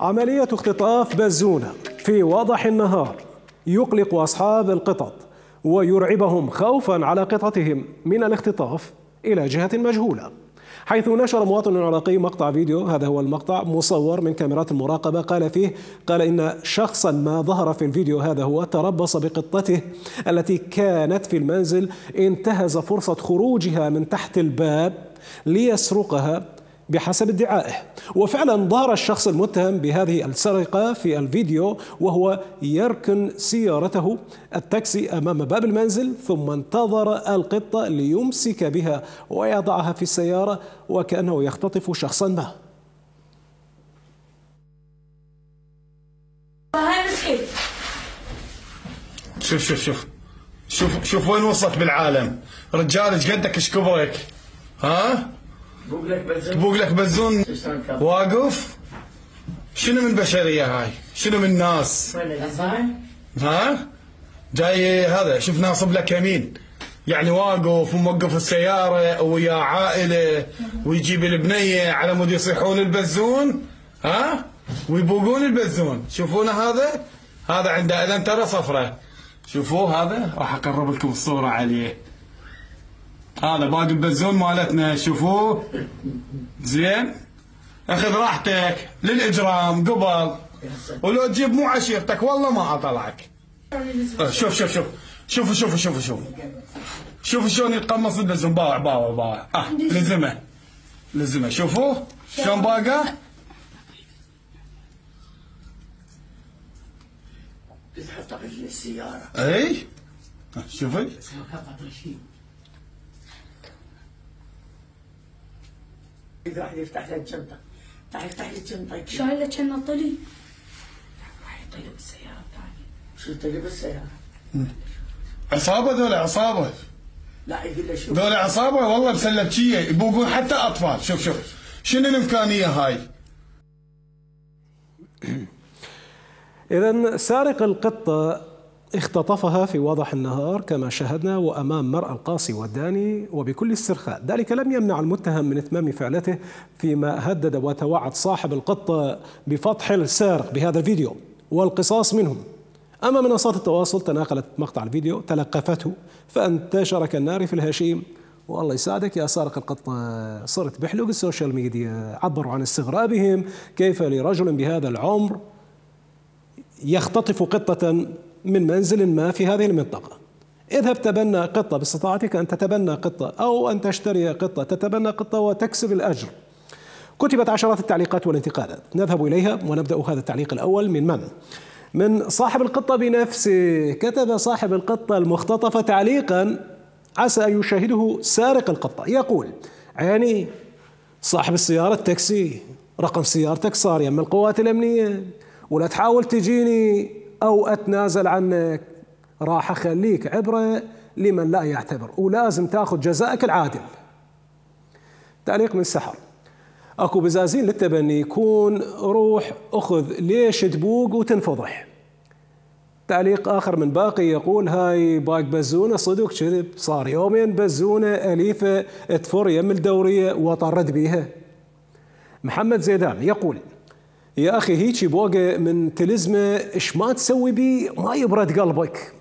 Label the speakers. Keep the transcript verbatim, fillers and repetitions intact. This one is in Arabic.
Speaker 1: عملية اختطاف بزونة في وضح النهار يقلق أصحاب القطط ويرعبهم خوفا على قططهم من الاختطاف إلى جهة مجهولة، حيث نشر مواطن عراقي مقطع فيديو. هذا هو المقطع مصور من كاميرات المراقبة. قال فيه قال إن شخصا ما ظهر في الفيديو هذا هو تربص بقطته التي كانت في المنزل، انتهز فرصة خروجها من تحت الباب ليسرقها بحسب ادعائه. وفعلا ظهر الشخص المتهم بهذه السرقة في الفيديو وهو يركن سيارته التاكسي أمام باب المنزل، ثم انتظر القطة ليمسك بها ويضعها في السيارة وكأنه يختطف شخصا ما.
Speaker 2: شوف شوف شوف شوف شوف وين وصلت بالعالم. رجال ايش قدك ايش كبرك؟ ها؟ تبوق لك بزون واقف. شنو من بشرية هاي؟ شنو من ناس؟ ها؟ جاي هذا شوف ناصب لك يمين، يعني واقف وموقف السيارة ويا عائلة ويجيب البنية على مود يصيحون البزون، ها؟ ويبوقون البزون. شوفونه هذا؟ هذا عنده اذن ترى صفرة. شوفوه هذا راح اقرب لكم الصورة عليه. هذا باقي البزون مالتنا، شوفوه زين. اخذ راحتك للاجرام قبل، ولو تجيب مو عشيرتك والله ما اطلعك. شوف شوف شوف شوفوا شوفوا شوفوا شوفوا شوفوا شلون يتقمص البزون. باوع باوع باوع اه لزمه لزمه. شوفوه شلون باقى.
Speaker 3: تحط رجل السيارة.
Speaker 2: اي شوفي
Speaker 3: راح يفتح له الشنطة. راح يفتح لي الشنطة.
Speaker 4: شايل له كأنه طلي.
Speaker 3: راح يطلب السيارة الثانية. شو يطلب السيارة؟
Speaker 2: عصابة ذولا عصابة.
Speaker 3: لا يقول له شوف.
Speaker 2: ذولا عصابة والله مسلبشية يبوقون حتى أطفال. شوف شوف شنو الإمكانية هاي.
Speaker 1: إذن سارق القطة اختطفها في وضح النهار كما شاهدنا وأمام مرأى القاصي والداني وبكل استرخاء. ذلك لم يمنع المتهم من إتمام فعلته، فيما هدد وتوعد صاحب القطة بفضح السارق بهذا الفيديو والقصاص منهم. أما منصات التواصل تناقلت مقطع الفيديو تلقفته فانتشر كالنار في الهشيم. والله يساعدك يا سارق القطة، صرت بحلق السوشيال ميديا. عبروا عن استغرابهم كيف لرجل بهذا العمر يختطف قطة من منزل ما في هذه المنطقة. اذهب تبنى قطة باستطاعتك أن تتبنى قطة أو أن تشتري قطة، تتبنى قطة وتكسب الأجر. كتبت عشرات التعليقات والانتقادات، نذهب إليها ونبدأ هذا التعليق الأول من من؟ من صاحب القطة بنفسه. كتب صاحب القطة المختطفة تعليقا عسى أن يشاهده سارق القطة، يقول: عيني صاحب السيارة التاكسي، رقم سيارتك صار يم القوات الأمنية، ولا تحاول تجيني أو أتنازل عنك، راح أخليك عبرة لمن لا يعتبر، ولازم تاخذ جزائك العادل. تعليق من سحر: اكو بزازين للتبني يكون روح اخذ ليش تبوق وتنفضح. تعليق آخر من باقي يقول: هاي باق بزونة صدق كذب، صار يومين بزونة أليفة تفر يم الدورية وطرد بيها. محمد زيدان يقول: يا أخي هيجي بوقة من تلزمة إيش ما تسوي بيه ما يبرد قلبك.